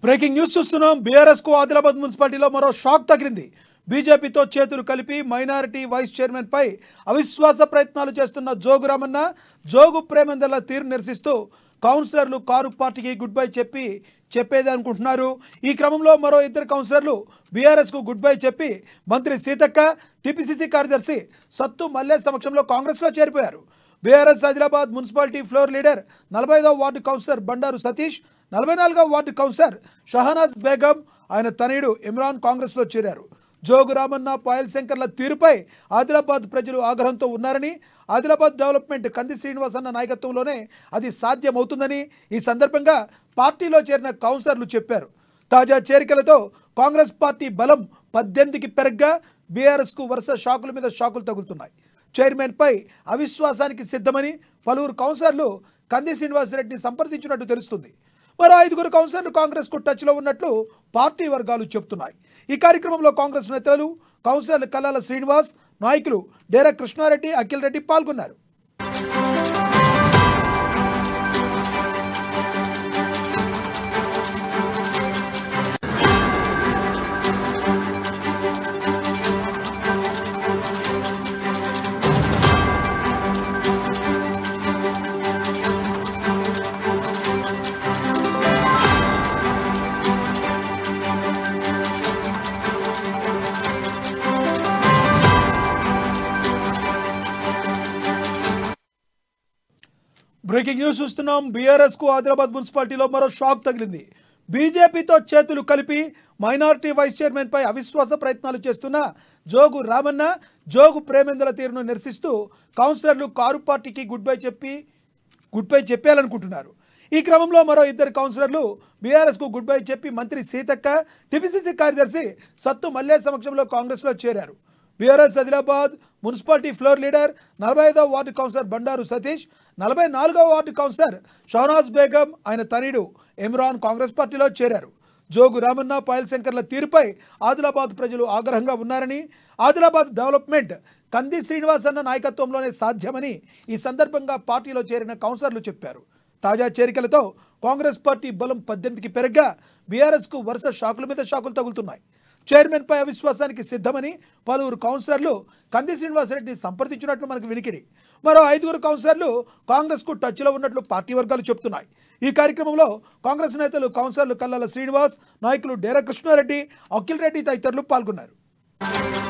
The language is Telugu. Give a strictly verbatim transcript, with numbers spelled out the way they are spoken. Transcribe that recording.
బ్రేకింగ్ న్యూస్ చూస్తున్నాం. బీఆర్ఎస్ కు ఆదిలాబాద్ మున్సిపాలిటీలో మరో షాక్ తగిలింది. బీజేపీతో చేతులు కలిపి మైనారిటీ వైస్ చైర్మన్ పై అవిశ్వాస ప్రయత్నాలు చేస్తున్న జోగు రామన్న, జోగు ప్రేమేందర్ల తీరు నిరసిస్తూ కౌన్సిలర్లు కారు పార్టీకి గుడ్ బై చెప్పి చెప్పేది అనుకుంటున్నారు. ఈ క్రమంలో మరో ఇద్దరు కౌన్సిలర్లు బీఆర్ఎస్ కు గుడ్ బై చెప్పి మంత్రి సీతక్క, టీపీసీసీ కార్యదర్శి సత్తు మల్లె సమక్షంలో కాంగ్రెస్లో చేరిపోయారు. BRS Adilabad municipality floor leader నలభై ఐదవ వార్డు కౌన్సిలర్ బండారు సతీష్, నలభై నాలుగవ వార్డు కౌన్సిలర్ షహనాజ్ బేగం, ఆయన తనయుడు ఇమ్రాన్ కాంగ్రెస్లో చేరారు. జోగు రామన్న, పాయల్ శంకర్ల తీరుపై ఆదిలాబాద్ ప్రజలు ఆగ్రహంతో ఉన్నారని, ఆదిలాబాద్ డెవలప్మెంట్ కంది శ్రీనివాస్ అన్న నాయకత్వంలోనే అది సాధ్యమవుతుందని ఈ సందర్భంగా పార్టీలో చేరిన కౌన్సిలర్లు చెప్పారు. తాజా చేరికలతో కాంగ్రెస్ పార్టీ బలం పద్దెనిమిదికి పెరగ్గా బీఆర్ఎస్కు వరుస షాకుల మీద షాకులు తగులుతున్నాయి. చైర్మన్పై అవిశ్వాసానికి సిద్ధమని పలువురు కౌన్సిలర్లు కంది శ్రీనివాసరెడ్డిని సంప్రదించినట్టు తెలుస్తుంది. మరో ఐదుగురు కౌన్సిలర్లు కాంగ్రెస్కు టచ్లో ఉన్నట్లు పార్టీ వర్గాలు చెబుతున్నాయి. ఈ కార్యక్రమంలో కాంగ్రెస్ నేతలు, కౌన్సిలర్లు కల్లాల శ్రీనివాస్, నాయకులు డేరా కృష్ణారెడ్డి, అఖిల్ రెడ్డి పాల్గొన్నారు. బ్రేకింగ్ న్యూస్ చూస్తున్నాం. బీఆర్ఎస్ కు ఆదిలాబాద్ మున్సిపాలిటీలో మరో షాక్ తగిలింది. బీజేపీతో చేతులు కలిపి మైనారిటీ వైస్ చైర్మన్ పై అవిశ్వాస ప్రయత్నాలు చేస్తున్న జోగు రామన్న, జోగు ప్రేమేందర్ల తీరును నిరసిస్తూ కౌన్సిలర్లు కారు పార్టీకి గుడ్ బై చెప్పి గుడ్ బై చెప్పేయాలనుకుంటున్నారు. ఈ క్రమంలో మరో ఇద్దరు కౌన్సిలర్లు బీఆర్ఎస్కు గుడ్ బై చెప్పి మంత్రి సీతక్క, టీపీసీసీ కార్యదర్శి సత్తు మల్లె సమక్షంలో కాంగ్రెస్లో చేరారు. BRS Adilabad municipality floor leader నలభై ఐదవ వార్డు కౌన్సిలర్ బండారు సతీష్, నలభై నాలుగవ వార్డు కౌన్సిలర్ షహనాజ్ బేగం, ఆయన తనయుడు ఇమ్రాన్ కాంగ్రెస్ పార్టీలో చేరారు. జోగు రామన్న, పాయల్ శంకర్ల తీరుపై ఆదిలాబాద్ ప్రజలు ఆగ్రహంగా ఉన్నారని, ఆదిలాబాద్ డెవలప్మెంట్ కంది శ్రీనివాస్ అన్న నాయకత్వంలోనే సాధ్యమని ఈ సందర్భంగా పార్టీలో చేరిన కౌన్సిలర్లు చెప్పారు. తాజా చేరికలతో కాంగ్రెస్ పార్టీ బలం పద్దెనిమిదికి పెరగ్గా బీఆర్ఎస్కు వరుస షాకుల మీద షాకులు తగులుతున్నాయి. చైర్మన్పై అవిశ్వాసానికి సిద్ధమని పలువురు కౌన్సిలర్లు కంది శ్రీనివాసరెడ్డిని సంప్రదించినట్లు మనకు వినికిడి. మరో ఐదుగురు కౌన్సిలర్లు కాంగ్రెస్కు టచ్లో ఉన్నట్లు పార్టీ వర్గాలు చెబుతున్నాయి. ఈ కార్యక్రమంలో కాంగ్రెస్ నేతలు, కౌన్సిలర్లు కల్లాల శ్రీనివాస్, నాయకులు డేరా కృష్ణారెడ్డి, అఖిల్ రెడ్డి తదితరులు పాల్గొన్నారు.